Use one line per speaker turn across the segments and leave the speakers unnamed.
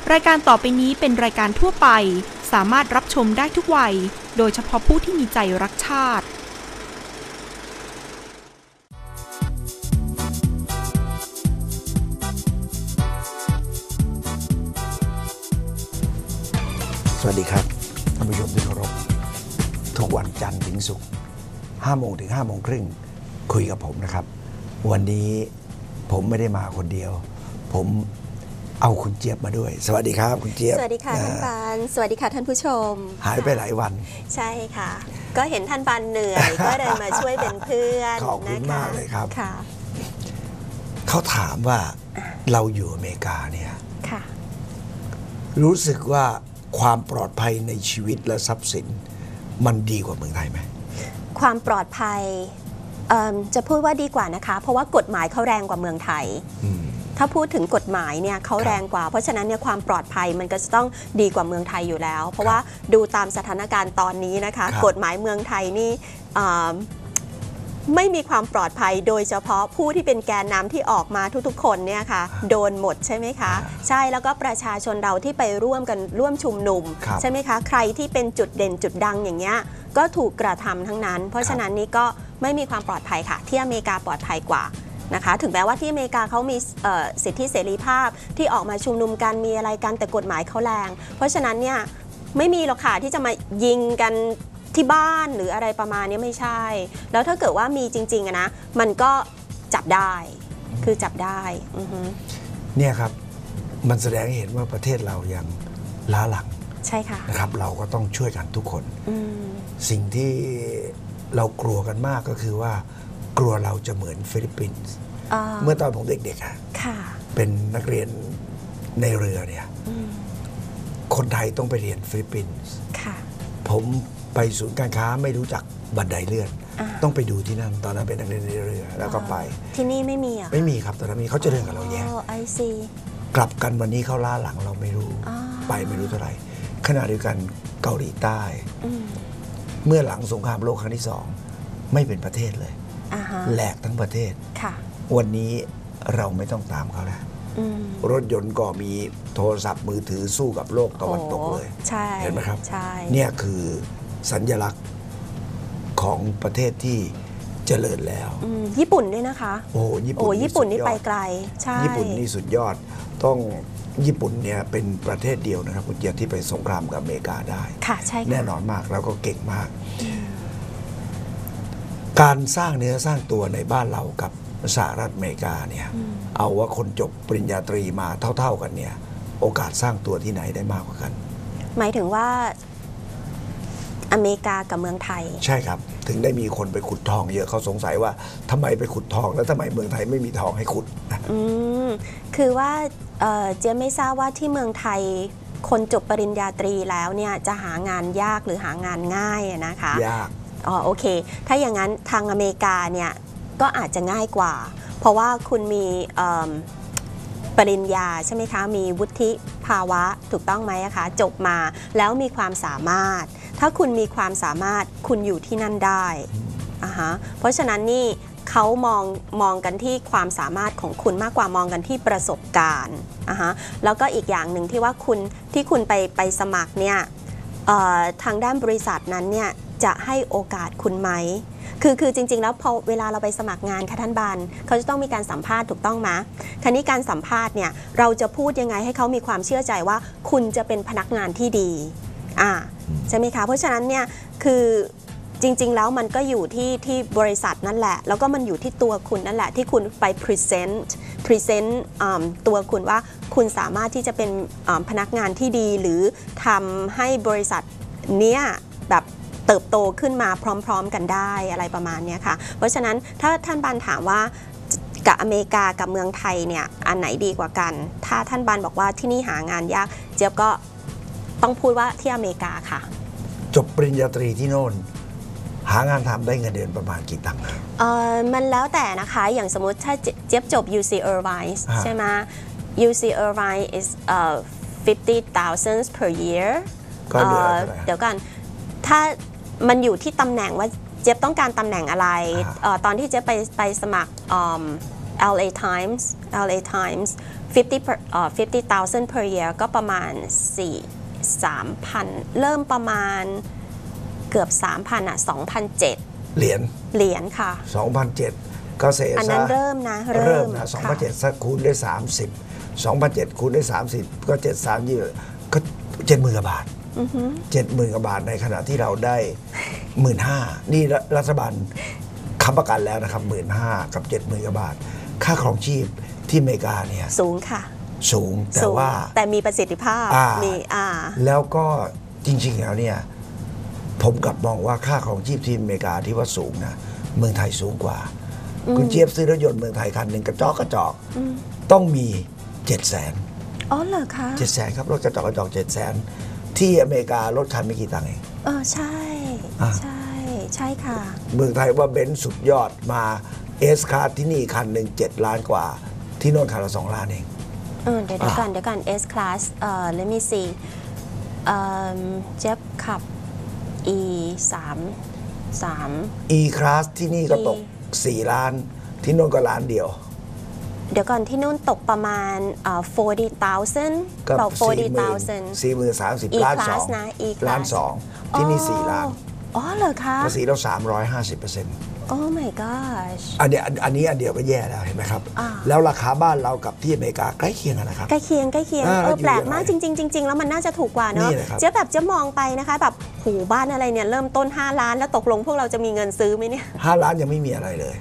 รายการต่อไปนี้เป็นรายการทั่วไปสามารถรับชมได้ทุกวัยโดยเฉพาะผู้ที่มีใจรักชาติ
สวัสดีครับท่านผู้ชมที่เคารพทุกวันจันทร์ถึงศุกร์5 โมงถึง5 โมงครึ่งคุยกับผมนะครับวันนี้ผมไม่ได้มาคนเดียวผมเอาคุณเจี๊ยบมาด้วยสวัสดีครับคุณเจี๊ยบ
สวัสดีค่ะท่านปานสวัสดีค่ะท่านผู้ชม
หายไปหลายวัน
ใช่ค่ะก็เห็นท่านปานเหนื่อย ก็เลยมาช่วยเป็นเพื่อน
ขอบคุณมากเลยครับ
ค่ะ
เขาถามว่าเราอยู่อเมริกาเนี่ย
ค่ะ
รู้สึกว่าความปลอดภัยในชีวิตและทรัพย์สินมันดีกว่าเมืองไทยไหม
ความปลอดภัยจะพูดว่าดีกว่านะคะเพราะว่ากฎหมายเขาแรงกว่าเมืองไทยถ้าพูดถึงกฎหมายเนี่ยเขาแรงกว่าเพราะฉะนั้นเนี่ยความปลอดภัยมันก็จะต้องดีกว่าเมืองไทยอยู่แล้วเพราะว่าดูตามสถานการณ์ตอนนี้นะคะกฎหมายเมืองไทยนี่ไม่มีความปลอดภัยโดยเฉพาะผู้ที่เป็นแกนนำที่ออกมาทุกๆคนเนี่ยค่ะโดนหมดใช่ไหมคะใช่แล้วก็ประชาชนเราที่ไปร่วมชุมนุมใช่ไหมคะใครที่เป็นจุดเด่นจุดดังอย่างเงี้ยก็ถูกกระทำทั้งนั้นเพราะฉะนั้นนี่ก็ไม่มีความปลอดภัยค่ะที่อเมริกาปลอดภัยกว่านะคะถึงแม้ว่าที่อเมริกาเขามีสิทธิเสรีภาพที่ออกมาชุมนุมกันมีอะไรกันแต่กฎหมายเขาแรงเพราะฉะนั้นเนี่ยไม่มีหรอกค่ะที่จะมายิงกันที่บ้านหรืออะไรประมาณนี้ไม่ใช่แล้วถ้าเกิดว่ามีจริงๆนะมันก็จับได้คือจับได้
เนี่ยครับมันแสดงให้เห็นว่าประเทศเรายังล้าหลัง
ใช่ค่ะ
นะครับเราก็ต้องช่วยกันทุกคนสิ่งที่เรากลัวกันมากก็คือว่ากลัวเราจะเหมือนฟิลิปปินส์เมื่อตอนผมเด็กๆเป็นนักเรียนในเรือเนี่ยคนไทยต้องไปเรียนฟิลิปปินส์ผมไปศูนย์การค้าไม่รู้จักบันไดเลื่อนต้องไปดูที่นั่นตอนนั้นเป็นนักเรียนในเรือแล้วก็ไป
ที่นี่ไม่มีอ่ะ
ไม่มีครับตอนนั้นมีเขาจะเดินกับเราแย่กลับกันวันนี้เขาล้าหลังเราไม่รู้ไปไม่รู้เท่าไหร่ขณะเดียวกันเกาหลีใต้เมื่อหลังสงครามโลกครั้งที่2ไม่เป็นประเทศเลยแหลกทั้งประเทศวันนี้เราไม่ต้องตามเขาแล้วรถยนต์ก็มีโทรศัพท์มือถือสู้กับโลกตะวันตกเลยเห็นไหมครับเนี่ยคือสัญลักษณ์ของประเทศที่เจริญแล้ว
ญี่ปุ่นด้วยนะคะ
โอ้ญี่
ปุ่นนี่ไปไกลใช่
ญี่ปุ่นนี่สุดยอดต้องญี่ปุ่นเนี่ยเป็นประเทศเดียวนะครับคุณเจียที่ไปสงครามกับอเมริกาได้
ค่ะใช่
แน่นอนมากแล้วก็เก่งมากการสร้างเนื้อสร้างตัวในบ้านเรากับสหรัฐอเมริกาเนี่ยเอาว่าคนจบปริญญาตรีมาเท่าๆกันเนี่ยโอกาสสร้างตัวที่ไหนได้มากกว่ากัน
หมายถึงว่าอเมริกากับเมืองไทย
ใช่ครับถึงได้มีคนไปขุดทองเยอะเขาสงสัยว่าทำไมไปขุดทองแล้วทำไมเมืองไทยไม่มีทองให้ขุด
คือว่าเจ๊ไม่ทราบว่าที่เมืองไทยคนจบปริญญาตรีแล้วเนี่ยจะหางานยากหรือหางานง่ายนะคะ
ยาก
โอเคถ้าอย่างนั้นทางอเมริกาเนี่ยก็อาจจะง่ายกว่าเพราะว่าคุณมีปริญญาใช่ไหมคะมีวุฒิภาวะถูกต้องไหมคะจบมาแล้วมีความสามารถถ้าคุณมีความสามารถคุณอยู่ที่นั่นได้เพราะฉะนั้นนี่เขามองกันที่ความสามารถของคุณมากกว่ามองกันที่ประสบการณ์แล้วก็อีกอย่างหนึ่งที่ว่าคุณไปสมัครเนี่ยทางด้านบริษัทนั้นเนี่ยจะให้โอกาสคุณไหมคือจริงๆแล้วพอเวลาเราไปสมัครงานค่ะท่านบานเขาจะต้องมีการสัมภาษณ์ถูกต้องไหมคราวนี้การสัมภาษณ์เนี่ยเราจะพูดยังไงให้เขามีความเชื่อใจว่าคุณจะเป็นพนักงานที่ดีใช่ไหมคะเพราะฉะนั้นเนี่ยคือจริงๆแล้วมันก็อยู่ที่บริษัทนั่นแหละแล้วก็มันอยู่ที่ตัวคุณนั่นแหละที่คุณไปพรีเซนต์ตัวคุณว่าคุณสามารถที่จะเป็นพนักงานที่ดีหรือทำให้บริษัทเนี้ยแบบเติบโตขึ้นมาพร้อมๆกันได้อะไรประมาณนี้ค่ะเพราะฉะนั้นถ้าท่านบานถามว่ากับอเมริกากับเมืองไทยเนี่ยอันไหนดีกว่ากันถ้าท่านบานบอกว่าที่นี่หางานยากเจี๊ยบก็ต้องพูดว่าที่อเมริกาค่ะ
จบปริญญาตรีที่โน่นหางานทำได้เงินเดือนประมาณกี่ตังค์
มันแล้วแต่นะคะอย่างสมมติถ้าเจี๊ยบจบ UC Irvine ใช่ไหม UC Irvine is 50,000 per year
ก็เดี๋ยว
กันถ้ามันอยู่ที่ตำแหน่งว่าเจี๊ยบต้องการตำแหน่งอะไรตอนที่เจี๊ยบไปสมัคร LA Times 50,000 per year ก็ประมาณ 3,000 เริ่มประมาณเกือบ 3,000 อ่ะ 2,700
เหรียญ
ค่ะ
2,700 ก็เสียซะ
อันนั้นเริ่มนะ
2,700 สักคูณได้30 2,700 คูณได้30ก็7,300ก็70,000 กว่าบาท 70,000 กว่าบาทในขณะที่เราได้ 15,000 นี่รัฐบาลค้ำประกันแล้วนะครับ 15,000 กับ 70,000 กว่าบาทค่าครองชีพที่อเมริกาเนี่ย
สูงค่ะ
สูงแต่
มีประสิทธิภาพมี
แล้วก็จริงๆแล้วเนี่ยผมกลับมองว่าค่าครองชีพที่อเมริกาที่ว่าสูงนะเมืองไทยสูงกว่าคุณเจี๊ยบซื้อรถยนต์เมืองไทยคันหนึ่งกระจอกต้องมี 700,000
อ๋อเหรอคะ
700,000 ครับรถกระจอก 700,000 ที่อเมริการถคันไม่กี่ตังค์เอง
ใช่ค่ะ
เมืองไทยว่าเบนซ์สุดยอดมาเอสคาร์ที่นี่คันหนึ่ง7 ล้านกว่าที่โน่นคันละ2 ล้านเอง
เดี๋ยวกัน S class let me see เจ็บขับ E 3
E class ที่นี่ก็ตก4 ล้านที่โน่นก็ล้านเดียว
เดี๋ยวก่อนที่นู่นตกประมาณ40,000
ก็ 40,000 30 ล้าน2
นะ
ล้าน2ที่นี่4 ล้าน
อ๋อเหรอคะ
ภาษีเรา 350%
โอ้ my gosh
อันนี้อันเดียวก็แย่แล้วเห็นไหมครับแล้วราคาบ้านเรากับที่อเมริกาใกล้เคียงกันนะครับ
ใกล้เคียงแปลกมากจริงแล้วมันน่าจะถูกกว่าเนาะเจ๊แบบจะมองไปนะคะแบบหูบ้านอะไรเนี่ยเริ่มต้น5 ล้านแล้วตกลงพวกเราจะมีเงินซื้อไหมเนี่ย
5 ล้านยังไม่มีอะไรเลย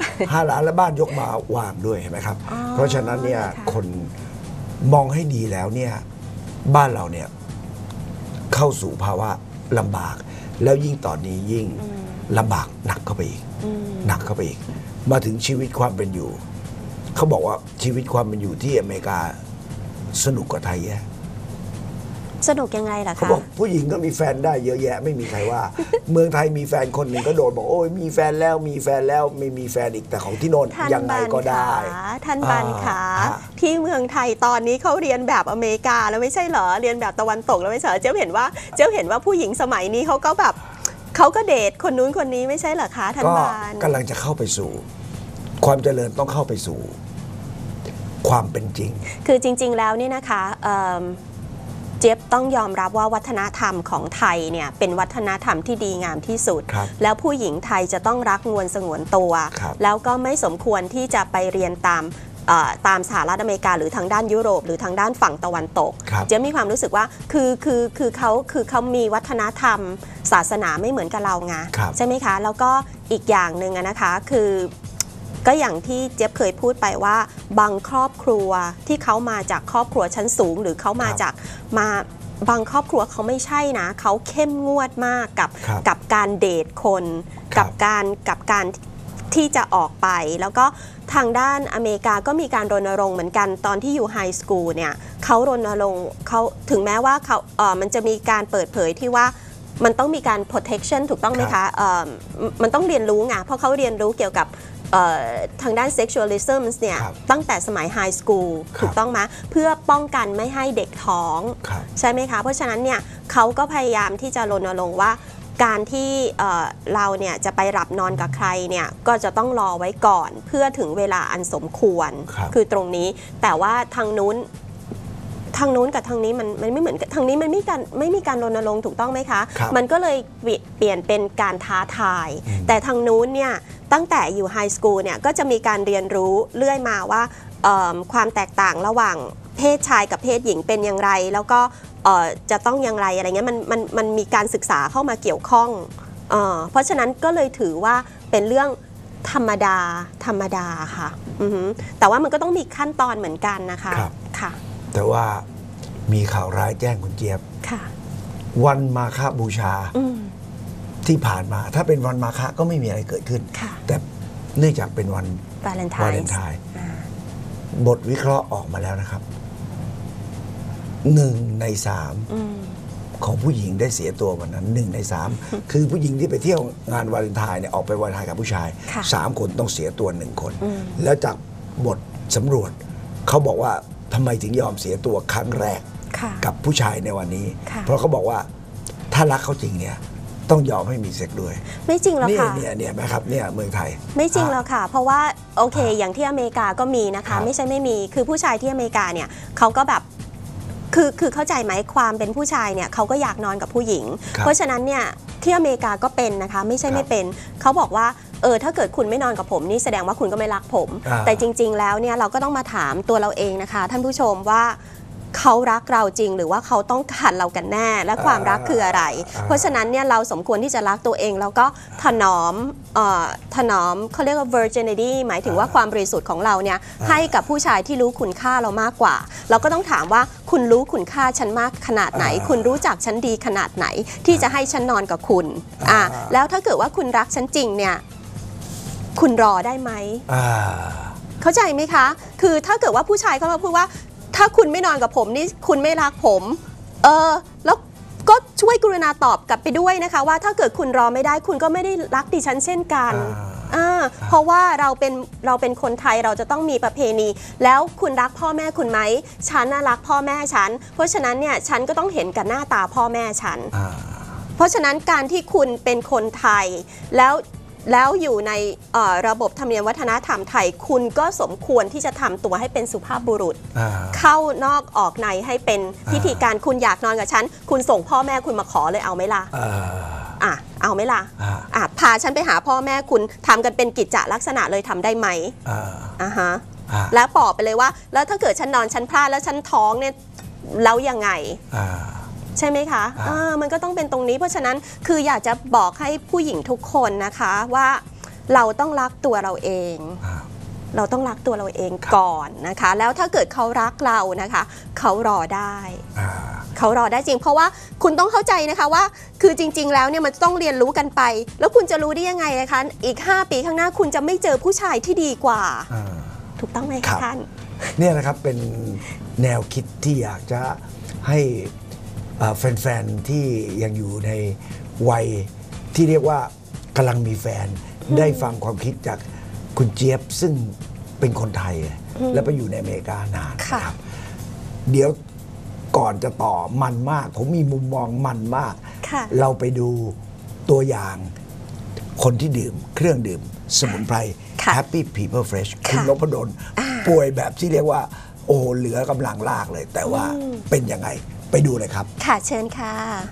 5 ล้านแล้วบ้านยกมาวางด้วยเห็นไหมครับเพราะฉะนั้นเนี่ยคนมองให้ดีแล้วเนี่ยบ้านเราเนี่ยเข้าสู่ภาวะลำบากแล้วยิ่งตอนนี้ยิ่งลำบากหนักเข้าไปอีกมาถึงชีวิตความเป็นอยู่เขาบอกว่าชีวิตความเป็นอยู่ที่อเมริกาสนุกกว่าไทยแย่
สนุกยังไงล่ะคะ
เขาบอกผู้หญิงก็มีแฟนได้เยอะแยะไม่มีใครว่า เมืองไทยมีแฟนคนหนึ่งก็โดนบอกโอ้ยมีแฟนแล้วไม่มีแฟนอีกแต่ของที่โน่นยังไงก็ได้
ท่านบันขาที่เมืองไทยตอนนี้เขาเรียนแบบอเมริกาแล้วไม่ใช่เหรอเรียนแบบตะวันตกแล้วไม่ใช่เจ้าเห็นว่าผู้หญิงสมัยนี้เขาก็แบบเขาก็เดทคนนู้นคนนี้ไม่ใช่เหรอคะท่านบาน
กำลังจะเข้าไปสู่ความเจริญต้องเข้าไปสู่ความเป็นจริง
คือจริงๆแล้วนี่นะคะเจี๊ยบต้องยอมรับว่าวัฒนธรรมของไทยเนี่ยเป็นวัฒนธรรมที่ดีงามที่สุดแล้วผู้หญิงไทยจะต้องรักงวนสงวนตัวแล้วก็ไม่สมควรที่จะไปเรียนตามสหรัฐอเมริกาหรือทางด้านยุโรปหรือทางด้านฝั่งตะวันตกเจ๊มีความรู้สึกว่าคือเขามีวัฒนธรรมศาสนาไม่เหมือนกับเราไงใช่ไหมคะแล้วก็อีกอย่างหนึ่งนะคะคือก็อย่างที่เจ๊ยบเคยพูดไปว่าบางครอบครัวที่เขามาจากครอบครัวชั้นสูงหรือเขามาจากบางครอบครัวเขาไม่ใช่นะเขาเข้มงวดมากกับการเดทคนกับการที่จะออกไปแล้วก็ทางด้านอเมริกาก็มีการรณรงค์เหมือนกันตอนที่อยู่ไฮสคูลเนี่ยเขารณรงค์เขาถึงแม้ว่ามันจะมีการเปิดเผยที่ว่ามันต้องมีการ protection ถูกต้องไหมคะมันต้องเรียนรู้ไงเพราะเขาเรียนรู้เกี่ยวกับทางด้าน sexualism เนี่ยตั้งแต่สมัยไฮสคูลถูกต้องไหมเพื่อป้องกันไม่ให้เด็กท้องใช่ไหมคะเพราะฉะนั้นเนี่ยเขาก็พยายามที่จะรณรงค์ว่าการที่เราเนี่ยจะไปหลับนอนกับใครเนี่ยก็จะต้องรอไว้ก่อนเพื่อถึงเวลาอันสมควรคือตรงนี้แต่ว่าทางนู้นกับทางนี้มันไม่เหมือนทางนี้มันไม่มีการรณรงค์ถูกต้องไหมคะมันก็เลยเปลี่ยนเป็นการท้าทายแต่ทางนู้นเนี่ยตั้งแต่อยู่ไฮสคูลเนี่ยก็จะมีการเรียนรู้เรื่อยมาว่าความแตกต่างระหว่างเพศชายกับเพศหญิงเป็นอย่างไรแล้วก็จะต้องอย่างไรอะไรเงี้ยมันมีการศึกษาเข้ามาเกี่ยวข้องเพราะฉะนั้นก็เลยถือว่าเป็นเรื่องธรรมดาค่ะแต่ว่ามันก็ต้องมีขั้นตอนเหมือนกันนะคะค่ะ
แต่ว่ามีข่าวร้ายแจ้งคุณเจี๊ยบวันมาฆบูชาที่ผ่านมาถ้าเป็นวันมาฆก็ไม่มีอะไรเกิดขึ้นแต่เนื่องจากเป็นวันวาเลนไทน์บทวิเคราะห์ออกมาแล้วนะครับ1 ใน 3ของผู้หญิงได้เสียตัววันนั้น1 ใน 3คือผู้หญิงที่ไปเที่ยวงานวาเลนไทน์เนี่ยออกไปวาเลนไทน์กับผู้ชาย3 คนต้องเสียตัว1 คนแล้วจากบทสำรวจเขาบอกว่าทำไมถึงยอมเสียตัวครั้งแรกกับผู้ชายในวันนี้เพราะเขาบอกว่าถ้ารักเขาจริงเนี่ยต้องยอมให้มีเซ็กด้วย
ไม่จริงหรอกค่ะ
เนี่ยไหมครับเนี่ยเมืองไทย
ไม่จริงหรอกค่ะเพราะว่าโอเคอย่างที่อเมริกาก็มีนะคะไม่ใช่ไม่มีคือผู้ชายที่อเมริกาเนี่ยเขาก็แบบคือเข้าใจไหมความเป็นผู้ชายเนี่ยเขาก็อยากนอนกับผู้หญิงเพราะฉะนั้นเนี่ยที่อเมริกาก็เป็นนะคะไม่ใช่ไม่เป็นเขาบอกว่าถ้าเกิดคุณไม่นอนกับผมนี่แสดงว่าคุณก็ไม่รักผมแต่จริงๆแล้วเนี่ยเราก็ต้องมาถามตัวเราเองนะคะท่านผู้ชมว่าเขารักเราจริงหรือว่าเขาต้องการเรากันแน่และความรักคืออะไรเพราะฉะนั้นเนี่ยเราสมควรที่จะรักตัวเองแล้วก็ถนอมเขาเรียกว่า virginity หมายถึงว่าความบริสุทธิ์ของเราเนี่ยให้กับผู้ชายที่รู้คุณค่าเรามากกว่าเราก็ต้องถามว่าคุณรู้คุณค่าฉันมากขนาดไหนคุณรู้จักฉันดีขนาดไหนที่จะให้ฉันนอนกับคุณแล้วถ้าเกิดว่าคุณรักฉันจริงเนี่ยคุณรอได้ไหมเข้าใจไหมคะคือถ้าเกิดว่าผู้ชายเขามาพูดว่าถ้าคุณไม่นอนกับผมนี่คุณไม่รักผมแล้วก็ช่วยกรุณาตอบกลับไปด้วยนะคะว่าถ้าเกิดคุณรอไม่ได้คุณก็ไม่ได้รักดิฉันเช่นกันเพราะว่าเราเป็นคนไทยเราจะต้องมีประเพณีแล้วคุณรักพ่อแม่คุณไหมฉันน่ะรักพ่อแม่ฉันเพราะฉะนั้นเนี่ยฉันก็ต้องเห็นกับหน้าตาพ่อแม่ฉันเพราะฉะนั้นการที่คุณเป็นคนไทยแล้วอยู่ในระบบธรรมเนียมวัฒนธรรมไทยคุณก็สมควรที่จะทำตัวให้เป็นสุภาพบุรุษเข้านอกออกในให้เป็นพิธีการคุณอยากนอนกับฉันคุณส่งพ่อแม่คุณมาขอเลยเอาไหมล่ะเอาไหมล่ะพาฉันไปหาพ่อแม่คุณทำกันเป็นกิจจลักษณะเลยทำได้ไหมแล้วบอกไปเลยว่าแล้วถ้าเกิดฉันนอนฉันพลาดแล้วฉันท้องเนี่ยแล้วยังไงใช่ไหมคะมันก็ต้องเป็นตรงนี้เพราะฉะนั้นคืออยากจะบอกให้ผู้หญิงทุกคนนะคะว่าเราต้องรักตัวเราเองเราต้องรักตัวเราเองก่อนนะคะแล้วถ้าเกิดเขารักเรานะคะเขารอได้เขารอได้จริงเพราะว่าคุณต้องเข้าใจนะคะว่าคือจริงๆแล้วเนี่ยมันต้องเรียนรู้กันไปแล้วคุณจะรู้ได้ยังไงนะคะอีก5 ปีข้างหน้าคุณจะไม่เจอผู้ชายที่ดีกว่าถูกต้องไหมคะท่าน
เนี่ยนะครับเป็นแนวคิดที่อยากจะให้แฟนๆที่ยังอยู่ในวัยที่เรียกว่ากำลังมีแฟนได้ฟังความคิดจากคุณเจี๊ยบซึ่งเป็นคนไทยและไปอยู่ในอเมริกานานนะครับเดี๋ยวก่อนจะต่อมันมากผมมีมุมมองมันมากเราไปดูตัวอย่างคนที่ดื่มเครื่องดื่มสมุนไพร Happy People Fresh คุณนพดลป่วยแบบที่เรียกว่าโอ้เหลือกำลังลากเลยแต่ว่าเป็นยังไงไปดูเลยครับ
ค่ะเชิญค่ะ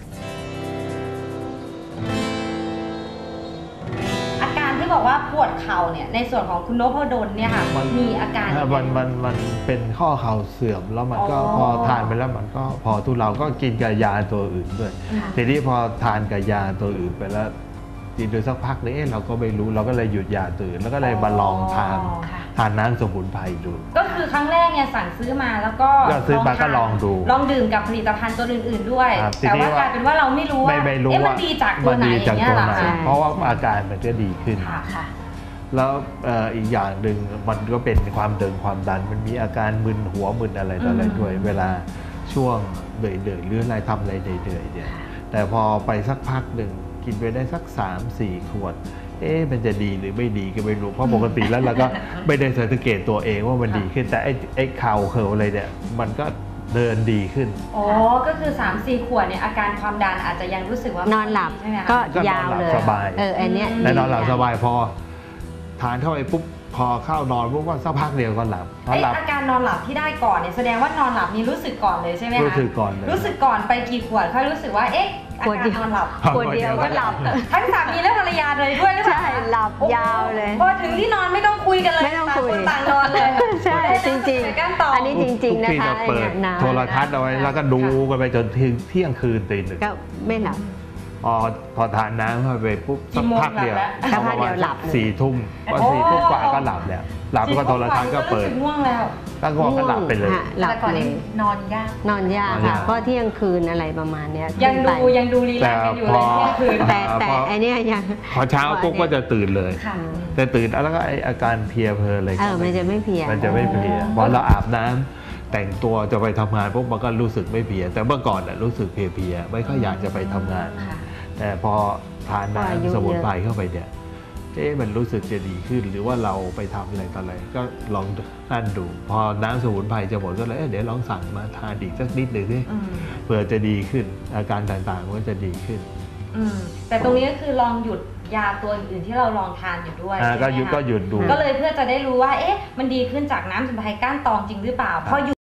อาการที่บอกว่าปวดเข่าเนี่ยในส่วนของคุณนพดลเนี่ยค่ะมีอาการ
มันเป็นข้อเข่าเสื่อมแล้วมันก็พอทานไปแล้วมันก็พอทุเราก็กินกับยาตัวอื่นด้วยทีนี้พอทานกับยาตัวอื่นไปแล้วกินโดยสักพักนึงเราก็ไม่รู้เราก็เลยหยุดยาตัวอื่นแล้วก็เลยมาลองทานน้ำสมุนไพรดู
ก็คือครั้งแรกเนี่ยสั่งซื้อมาแล้วก็
ซื้อมาก็ลองดู
ลองดื่มกับผลิตภัณฑ์ตัวอื่นๆด้วยแต่ว่ากลายเป็นว่าเราไม่รู้ว่ามันดีจากตัวไหนอย่างเงี้ยหรอคะ
เพราะว่าอาการมันก็ดีขึ้นแล้วอีกอย่างหนึ่งมันก็เป็นความเดินความดันมันมีอาการมึนหัวมึนอะไรต่ออะไรด้วยเวลาช่วงเดือยๆหรืออะไรทำอะไรเดือยๆเนี่ยแต่พอไปสักพักหนึ่งกินไปได้สัก 3-4 ขวดมันจะดีหรือไม่ดีก็ไม่รู้เพราะปกติแล้วเราก็ไม่ได้สังเกตตัวเองว่ามันดีขึ้นแต่ไอ้เข่าเขินอะไรเนี่ยมันก็เดินดีขึ้น
ก็คือ 3-4 ขวดเนี่ยอาการความดันอาจจะยังรู้สึกว่าน
อนหลับก็ยาวเลย
สบาย
อันเนี้ย
แต่นอนหลับสบายพอทานเข้าไปปุ๊บพอเข้านอนปุ๊บก็สักพักเดียวก็หลับ
อาการนอนหลับที่ได้ก่อนเนี่ยแสดงว่านอนหลับนี่รู้สึกก่อนเลยใช่ไหมคะ
รู้สึกก่อนเลย
รู้สึกก่อนไปกี่ขวดค่อยรู้สึกว่าอาการนอนหลับ
ขวดเดียวก็หลับ
ทั้งสามีและภรรยาเลยด้วยหรือเปล่า
ใช่หลับยาวเลย
พอถึงที่นอนไม่ต้องคุยกันเลย
ไม่ต้องคุย
ต่างนอนเลย
ใช่จริงๆอันนี้จริงๆนะคะ
เปิดโทรทัศน์เอาไว้แล้วก็ดูกันไปจนถึงเที่ยงคืนตี 1
ก็ไม่หลับ
พอทานน้ำเข้าไปปุ๊บสักพักเดียว
หลับ
4 ทุ่มพอ4 ทุ่มกว่าก็หลับแล้วหลับก็โทรทัศน์ก็เปิด
ง่วงแล้ว
ก็ง่วงก็หลับไปเลย
แต่ก่อนนี้นอนยาก
ค่ะเพราะเที่ยงคืนอะไรประมาณนี้
ยังดูรีแลกซ์กันอยู่เลยเที่ยงคืน
แต่อันนี้ยัง
พอเช้าปุ๊บก็จะตื่นเลยแต่ตื่นแล้วก็อาการเพลียเพลินอะไร
มันจะไม่เพลีย
พอเราอาบน้ำแต่งตัวจะไปทำงานปุ๊บมันก็รู้สึกไม่เพลียแต่เมื่อก่อนรู้สึกเพลียไม่ค่อยอยากจะไปทำงานแต่พอทานน้ำสมุนไพรเข้าไปเนี่ยมันรู้สึกจะดีขึ้นหรือว่าเราไปทำอะไรต่ออะไรก็ลองนั่นดูพอน้ำสมุนไพรจะหมดก็เลยเดี๋ยวลองสั่งมาทานอีกสักนิดหนึ่งเผื่อจะดีขึ้นอาการต่างๆก็จะดีขึ้น
แต่ตรงนี้ก็คือลองหยุดยาตัวอื่นๆที่เราลองทานอยู่ด้วย
ก็หยุดดู
ก็เลยเพื่อจะได้รู้ว่าเอ๊ะมันดีขึ้นจากน้ำสมุนไพรก้านตองจริงหรือเปล่าพอ